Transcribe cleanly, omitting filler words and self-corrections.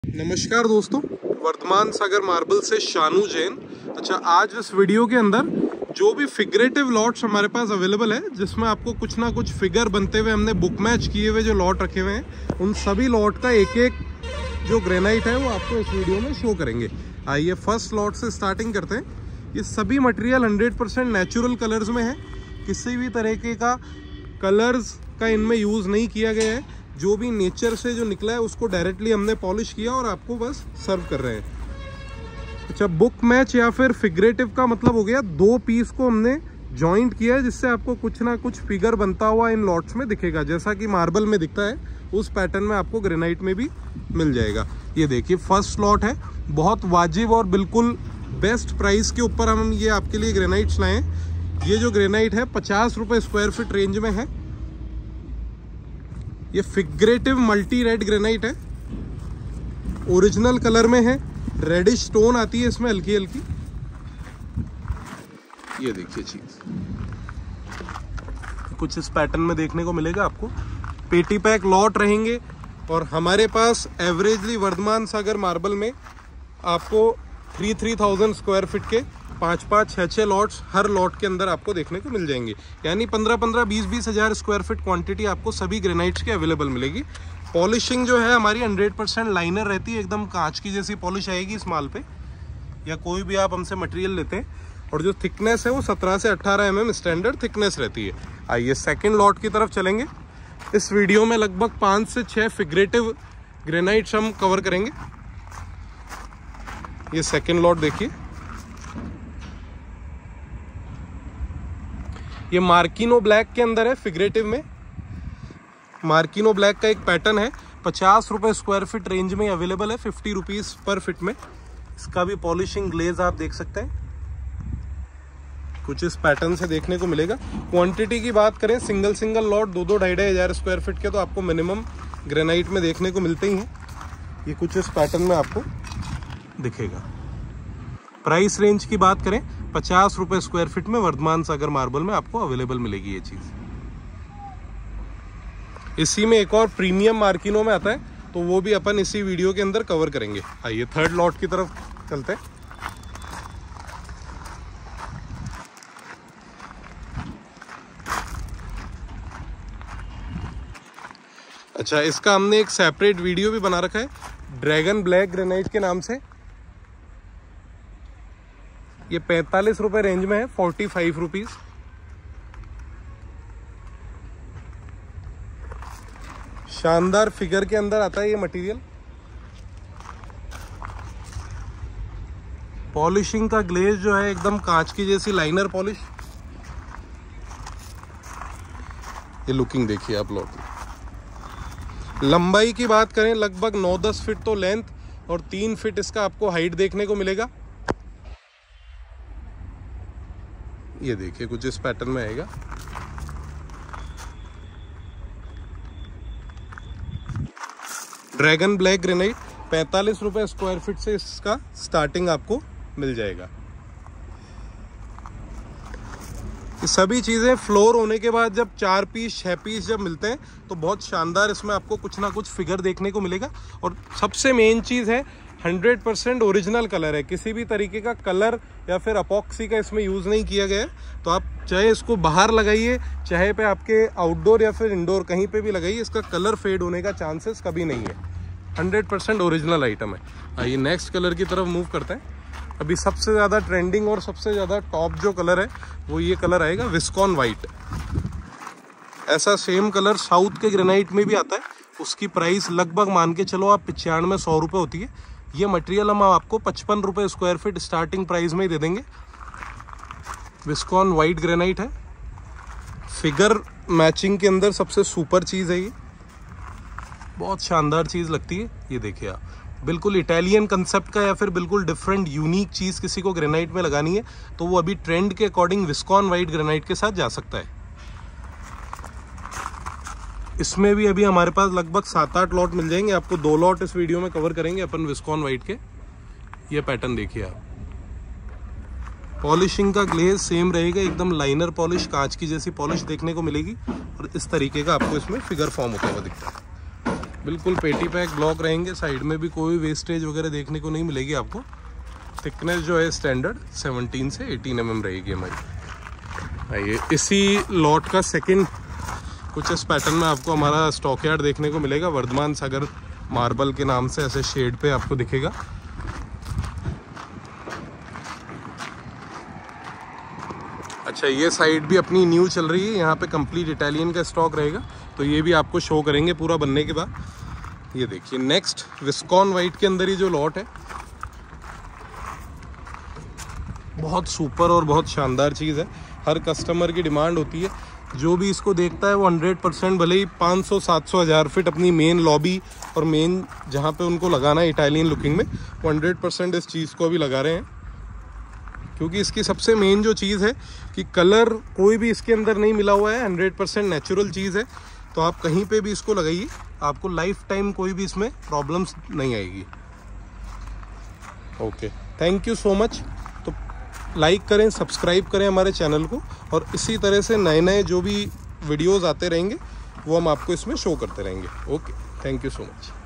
नमस्कार दोस्तों, वर्धमान सागर मार्बल से शानू जैन। अच्छा, आज इस वीडियो के अंदर जो भी फिगरेटिव लॉट्स हमारे पास अवेलेबल है, जिसमें आपको कुछ ना कुछ फिगर बनते हुए हमने बुक मैच किए हुए जो लॉट रखे हुए हैं, उन सभी लॉट का एक एक जो ग्रेनाइट है वो आपको इस वीडियो में शो करेंगे। आइए फर्स्ट लॉट से स्टार्टिंग करते हैं। ये सभी मटेरियल 100% नेचुरल कलर्स में है, किसी भी तरीके का कलर्स का इनमें यूज़ नहीं किया गया है। जो भी नेचर से जो निकला है उसको डायरेक्टली हमने पॉलिश किया और आपको बस सर्व कर रहे हैं। अच्छा, बुक मैच या फिर फिगरेटिव का मतलब हो गया दो पीस को हमने जॉइंट किया है, जिससे आपको कुछ ना कुछ फिगर बनता हुआ इन लॉट्स में दिखेगा। जैसा कि मार्बल में दिखता है उस पैटर्न में आपको ग्रेनाइट में भी मिल जाएगा। ये देखिए फर्स्ट लॉट है, बहुत वाजिब और बिल्कुल बेस्ट प्राइस के ऊपर हम ये आपके लिए ग्रेनाइट्स लाए हैं। ये जो ग्रेनाइट है 50 रुपये स्क्वायर फीट रेंज में है। ये फिगरेटिव मल्टी रेड ग्रेनाइट है, ओरिजिनल कलर में है, रेडिश स्टोन आती है इसमें हल्की हल्की। ये देखिए चीज कुछ इस पैटर्न में देखने को मिलेगा आपको। पेटी पैक लॉट रहेंगे और हमारे पास एवरेजली वर्धमान सागर मार्बल में आपको 3,000 स्क्वायर फीट के 5-5, 6-6 लॉट्स हर लॉट के अंदर आपको देखने को मिल जाएंगे। यानी 15-15, 20-20 हज़ार स्क्वायर फीट क्वांटिटी आपको सभी ग्रेनाइट्स के अवेलेबल मिलेगी। पॉलिशिंग जो है हमारी 100% लाइनर रहती है, एकदम कांच की जैसी पॉलिश आएगी इस माल पे, या कोई भी आप हमसे मटेरियल लेते हैं। और जो थिकनेस है वो 17 से 18 mm स्टैंडर्ड थिकनेस रहती है। आइए सेकेंड लॉट की तरफ चलेंगे। इस वीडियो में लगभग 5 से 6 फिगरेटिव ग्रेनाइट्स हम कवर करेंगे। ये सेकेंड लॉट देखिए, ये मार्किनो ब्लैक के अंदर है। फिगरेटिव में मार्किनो ब्लैक का एक पैटर्न है, 50 रुपये स्क्वायर फीट रेंज में अवेलेबल है, 50 रुपीज़ पर फिट में। इसका भी पॉलिशिंग ग्लेज आप देख सकते हैं, कुछ इस पैटर्न से देखने को मिलेगा। क्वांटिटी की बात करें, सिंगल लॉट 2-2, 2,500 हज़ार स्क्वायर फीट के तो आपको मिनिमम ग्रेनाइट में देखने को मिलते ही हैं। ये कुछ इस पैटर्न में आपको दिखेगा। प्राइस रेंज की बात करें, 50 रुपये स्क्वायर फीट में वर्धमान सागर मार्बल में आपको अवेलेबल मिलेगी ये चीज। इसी में एक और प्रीमियम मार्किनो में आता है, तो वो भी अपन इसी वीडियो के अंदर कवर करेंगे। आइए थर्ड लॉट की तरफ चलते हैं। अच्छा, इसका हमने एक सेपरेट वीडियो भी बना रखा है, ड्रैगन ब्लैक ग्रेनाइट के नाम से। ये 45 रुपये रेंज में है, 45 रुपीज। शानदार फिगर के अंदर आता है ये मटेरियल। पॉलिशिंग का ग्लेज जो है एकदम कांच की जैसी लाइनर पॉलिश। ये लुकिंग देखिए आप लोग। लंबाई की बात करें, लगभग 9-10 फीट तो लेंथ और 3 फीट इसका आपको हाइट देखने को मिलेगा। ये देखिए कुछ इस पैटर्न में आएगा। ड्रैगन ब्लैक ग्रेनाइट 45 रुपये स्क्वायर फीट से इसका स्टार्टिंग आपको मिल जाएगा। ये सभी चीज़ें फ्लोर होने के बाद जब 4 पीस 6 पीस जब मिलते हैं तो बहुत शानदार इसमें आपको कुछ ना कुछ फिगर देखने को मिलेगा। और सबसे मेन चीज़ है 100% ओरिजिनल कलर है, किसी भी तरीके का कलर या फिर अपॉक्सी का इसमें यूज़ नहीं किया गया है। तो आप चाहे इसको बाहर लगाइए, चाहे पे आपके आउटडोर या फिर इंडोर कहीं पे भी लगाइए, इसका कलर फेड होने का चांसेस कभी नहीं है। 100% ओरिजिनल आइटम है। आइए नेक्स्ट कलर की तरफ मूव करते हैं। अभी सबसे ज़्यादा ट्रेंडिंग और सबसे ज़्यादा टॉप जो कलर है वो ये कलर आएगा, विस्कॉन वाइट। ऐसा सेम कलर साउथ के ग्रेनाइट में भी आता है। उसकी प्राइस लगभग मान के चलो आप 95-100 रुपये होती है। ये मटेरियल हम आपको 55 रुपये स्क्वायर फीट स्टार्टिंग प्राइस में ही दे देंगे। विस्कॉन वाइट ग्रेनाइट है, फिगर मैचिंग के अंदर सबसे सुपर चीज़ है ये, बहुत शानदार चीज़ लगती है। ये देखिए आप, बिल्कुल इटालियन कंसेप्ट का या फिर बिल्कुल डिफरेंट यूनिक चीज़ किसी को ग्रेनाइट में लगानी है तो वो अभी ट्रेंड के अकॉर्डिंग विस्कॉन वाइट ग्रेनाइट के साथ जा सकता है। इसमें भी अभी हमारे पास लगभग 7-8 लॉट मिल जाएंगे आपको। 2 लॉट इस वीडियो में कवर करेंगे अपन विस्कॉन वाइट के। ये पैटर्न देखिए आप, पॉलिशिंग का ग्लेज सेम रहेगा, एकदम लाइनर पॉलिश, कांच की जैसी पॉलिश देखने को मिलेगी। और इस तरीके का आपको इसमें फिगर फॉर्म होता हुआ दिखता है। बिल्कुल पेटी पैक ब्लॉक रहेंगे, साइड में भी कोई वेस्टेज वगैरह देखने को नहीं मिलेगी आपको। थिकनेस जो है स्टैंडर्ड 17 से 18 mm रहेगी हमारी। आइए इसी लॉट का सेकंड कुछ इस पैटर्न में आपको हमारा स्टॉक यार्ड देखने को मिलेगा। वर्धमान सागर मार्बल के नाम से ऐसे शेड पे आपको दिखेगा। अच्छा, ये साइड भी अपनी न्यू चल रही है, यहाँ पे कंप्लीट इटालियन का स्टॉक रहेगा, तो ये भी आपको शो करेंगे पूरा बनने के बाद। ये देखिए नेक्स्ट विस्कॉन वाइट के अंदर ही जो लॉट है, बहुत सुपर और बहुत शानदार चीज़ है। हर कस्टमर की डिमांड होती है, जो भी इसको देखता है वो 100% भले ही 500, 700, 1000 फीट अपनी मेन लॉबी और मेन जहाँ पे उनको लगाना है इटालियन लुकिंग में, वो 100% इस चीज़ को अभी लगा रहे हैं। क्योंकि इसकी सबसे मेन जो चीज़ है कि कलर कोई भी इसके अंदर नहीं मिला हुआ है, 100% नेचुरल चीज़ है। तो आप कहीं पे भी इसको लगाइए, आपको लाइफ टाइम कोई भी इसमें प्रॉब्लम्स नहीं आएगी। Okay, thank you so much. तो लाइक करें, सब्सक्राइब करें हमारे चैनल को, और इसी तरह से नए नए जो भी वीडियोज़ आते रहेंगे वो हम आपको इसमें शो करते रहेंगे। Okay, thank you so much.